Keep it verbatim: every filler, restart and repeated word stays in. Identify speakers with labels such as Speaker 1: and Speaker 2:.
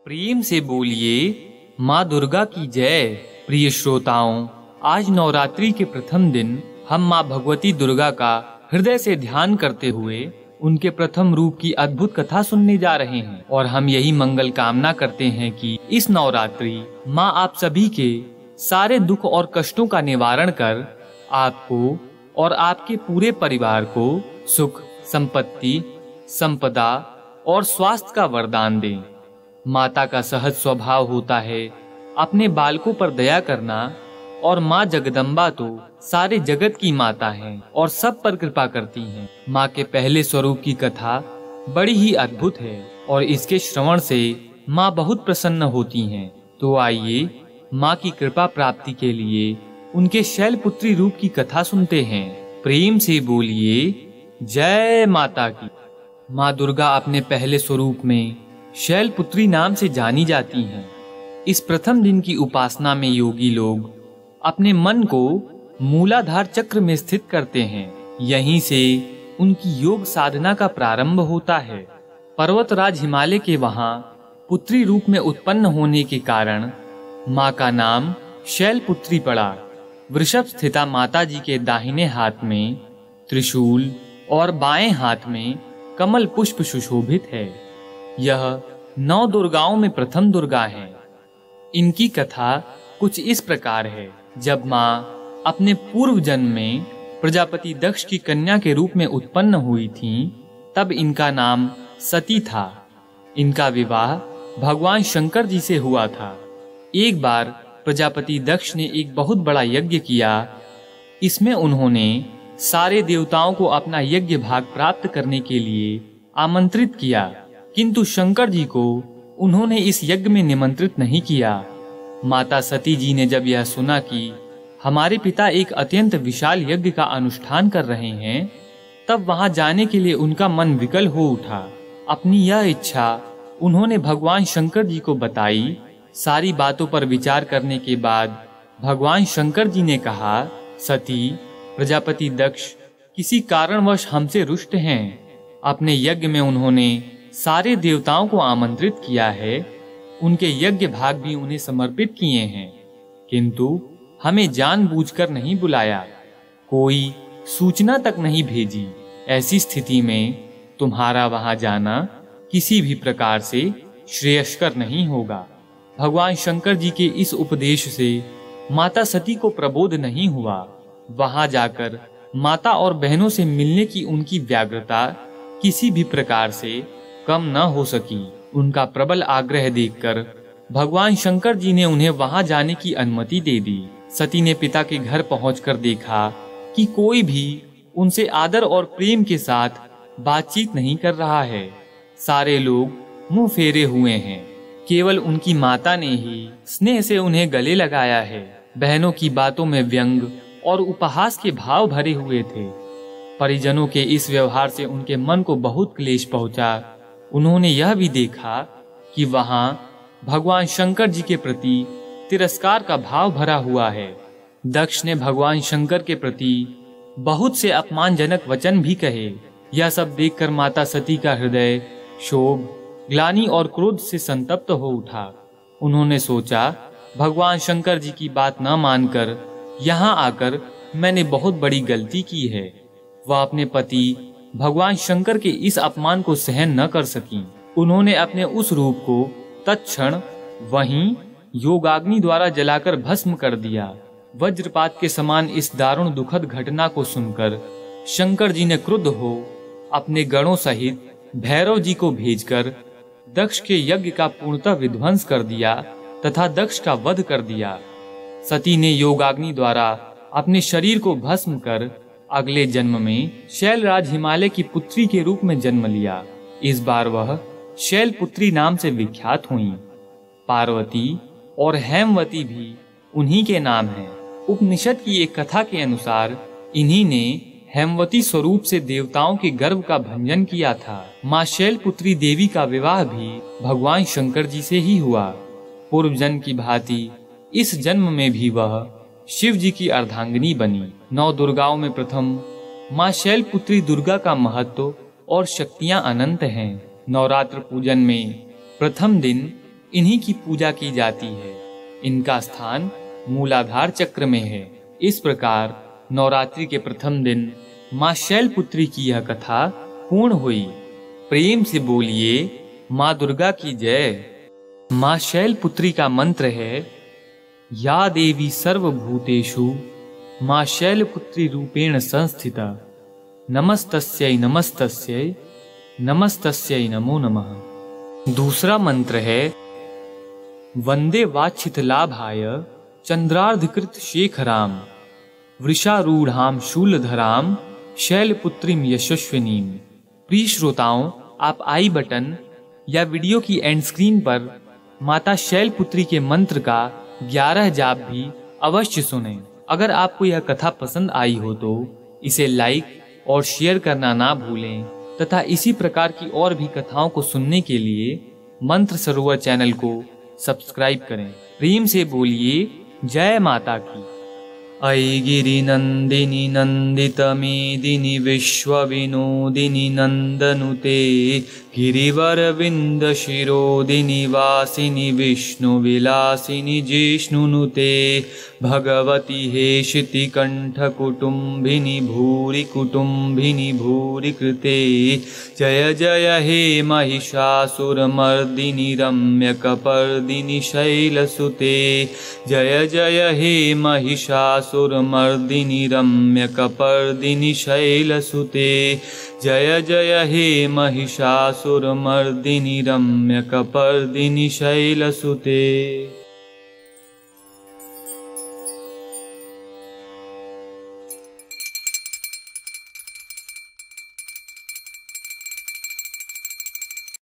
Speaker 1: प्रेम से बोलिए माँ दुर्गा की जय। प्रिय श्रोताओं, आज नवरात्रि के प्रथम दिन हम माँ भगवती दुर्गा का हृदय से ध्यान करते हुए उनके प्रथम रूप की अद्भुत कथा सुनने जा रहे हैं और हम यही मंगल कामना करते हैं कि इस नवरात्रि माँ आप सभी के सारे दुख और कष्टों का निवारण कर आपको और आपके पूरे परिवार को सुख, संपत्ति, संपदा और स्वास्थ्य का वरदान दें। माता का सहज स्वभाव होता है अपने बालकों पर दया करना और माँ जगदम्बा तो सारे जगत की माता हैं और सब पर कृपा करती हैं। माँ के पहले स्वरूप की कथा बड़ी ही अद्भुत है और इसके श्रवण से माँ बहुत प्रसन्न होती हैं। तो आइए माँ की कृपा प्राप्ति के लिए उनके शैलपुत्री रूप की कथा सुनते हैं। प्रेम से बोलिए जय माता की। माँ दुर्गा अपने पहले स्वरूप में शैलपुत्री नाम से जानी जाती हैं। इस प्रथम दिन की उपासना में योगी लोग अपने मन को मूलाधार चक्र में स्थित करते हैं। यहीं से उनकी योग साधना का प्रारंभ होता है। पर्वतराज हिमालय के वहां पुत्री रूप में उत्पन्न होने के कारण माँ का नाम शैलपुत्री पड़ा। वृषभ स्थिता माता जी के दाहिने हाथ में त्रिशूल और बाएं हाथ में कमल पुष्प सुशोभित है। यह नौ दुर्गाओं में प्रथम दुर्गा है। इनकी कथा कुछ इस प्रकार है। जब माँ अपने पूर्व जन्म में प्रजापति दक्ष की कन्या के रूप में उत्पन्न हुई थीं, तब इनका नाम सती था। इनका विवाह भगवान शंकर जी से हुआ था। एक बार प्रजापति दक्ष ने एक बहुत बड़ा यज्ञ किया। इसमें उन्होंने सारे देवताओं को अपना यज्ञ भाग प्राप्त करने के लिए आमंत्रित किया, किंतु शंकर जी को उन्होंने इस यज्ञ में निमंत्रित नहीं किया। माता सती जी ने जब यह सुना कि हमारे पिता एक अत्यंत विशाल यज्ञ का अनुष्ठान कर रहे हैं, तब वहां जाने के लिए उनका मन विकल हो उठा। अपनी यह इच्छा उन्होंने भगवान शंकर जी को बताई। सारी बातों पर विचार करने के बाद भगवान शंकर जी ने कहा, सती, प्रजापति दक्ष किसी कारणवश हमसे रुष्ट हैं। अपने यज्ञ में उन्होंने सारे देवताओं को आमंत्रित किया है, उनके यज्ञ भाग भी उन्हें समर्पित किए हैं, किंतु हमें जानबूझकर नहीं बुलाया, कोई सूचना तक नहीं भेजी। ऐसी स्थिति में तुम्हारा वहां जाना किसी भी प्रकार से श्रेयस्कर नहीं होगा। भगवान शंकर जी के इस उपदेश से माता सती को प्रबोध नहीं हुआ। वहां जाकर माता और बहनों से मिलने की उनकी व्यग्रता किसी भी प्रकार से कम न हो सकी। उनका प्रबल आग्रह देखकर भगवान शंकर जी ने उन्हें वहां जाने की अनुमति दे दी। सती ने पिता के घर पहुंचकर देखा कि कोई भी उनसे आदर और प्रेम के साथ बातचीत नहीं कर रहा है। सारे लोग मुंह फेरे हुए हैं। केवल उनकी माता ने ही स्नेह से उन्हें गले लगाया है। बहनों की बातों में व्यंग और उपहास के भाव भरे हुए थे। परिजनों के इस व्यवहार से उनके मन को बहुत क्लेश पहुंचा। उन्होंने यह भी देखा कि वहां भगवान शंकर जी के प्रति तिरस्कार का भाव भरा हुआ है। दक्ष ने भगवान शंकर के प्रति बहुत से अपमानजनक वचन भी कहे। यह सब देखकर माता सती का हृदय क्षोभ, ग्लानि और क्रोध से संतप्त हो उठा। उन्होंने सोचा, भगवान शंकर जी की बात न मानकर यहाँ आकर मैंने बहुत बड़ी गलती की है। वह अपने पति भगवान शंकर के इस अपमान को सहन न कर सकी। उन्होंने अपने उस रूप को तत्क्षण वहीं योगाग्नि द्वारा जलाकर भस्म कर दिया। वज्रपात के समान इस दारुण दुखद घटना को सुनकर शंकर जी ने क्रुद्ध हो अपने गणों सहित भैरव जी को भेजकर दक्ष के यज्ञ का पूर्णतः विध्वंस कर दिया तथा दक्ष का वध कर दिया। सती ने योगाग्नि द्वारा अपने शरीर को भस्म कर अगले जन्म में शैलराज हिमालय की पुत्री के रूप में जन्म लिया। इस बार वह शैलपुत्री नाम से विख्यात हुई। पार्वती और हेमवती भी उन्हीं के नाम हैं। उपनिषद की एक कथा के अनुसार इन्हीं ने हेमवती स्वरूप से देवताओं के गर्भ का भंजन किया था। माँ शैलपुत्री देवी का विवाह भी भगवान शंकर जी से ही हुआ। पूर्व जन्म की भांति इस जन्म में भी वह शिव जी की अर्धांगिनी बनी। नौ दुर्गाओं में प्रथम माँ शैलपुत्री दुर्गा का महत्व और शक्तियां अनंत हैं। नवरात्र पूजन में प्रथम दिन इन्हीं की पूजा की जाती है। इनका स्थान मूलाधार चक्र में है। इस प्रकार नवरात्रि के प्रथम दिन माँ शैलपुत्री की यह कथा पूर्ण हुई। प्रेम से बोलिए माँ दुर्गा की जय। माँ शैलपुत्री का मंत्र है, या देवी सर्वभूतेषु माँ शैलपुत्री रूपेण संस्थिता, नमस्तस्यै नमस्तस्यै नमस्तस्यै नमो नमः। दूसरा मंत्र है, वंदे वाच्छित लाभाय चंद्रार्धकृत शेखराम वृषारूढ़ाम शूलधराम शैलपुत्रीम यशस्विनीम। प्रिय श्रोताओं, आप आई बटन या वीडियो की एंड स्क्रीन पर माता शैलपुत्री के मंत्र का ग्यारह जाप भी अवश्य सुनें। अगर आपको यह कथा पसंद आई हो तो इसे लाइक और शेयर करना ना भूलें तथा इसी प्रकार की और भी कथाओं को सुनने के लिए मंत्र सरोवर चैनल को सब्सक्राइब करें। प्रेम से बोलिए जय माता की। अयि गिरिनंदिनी नंदित मेदिनी विश्व विनोदिनी नंदनुते गिरिवरविंद शिरोदिनी वासिनी विष्णु विलासिनी जिष्णुनुते भगवती हेशिति कंठ कुटुंबिनी भूरि कुटुंबिनी भूरि कृते जय जय हे महिषासुरमर्दिनी रम्यकपर्दिनी शैलसुते जय जय हे महिषासुरमर्दिनी रम्यकपर्दिनी शैलसुते जय जय हे महिषासुरमर्दिनी रम्यकपर्दिनी शैलसुते।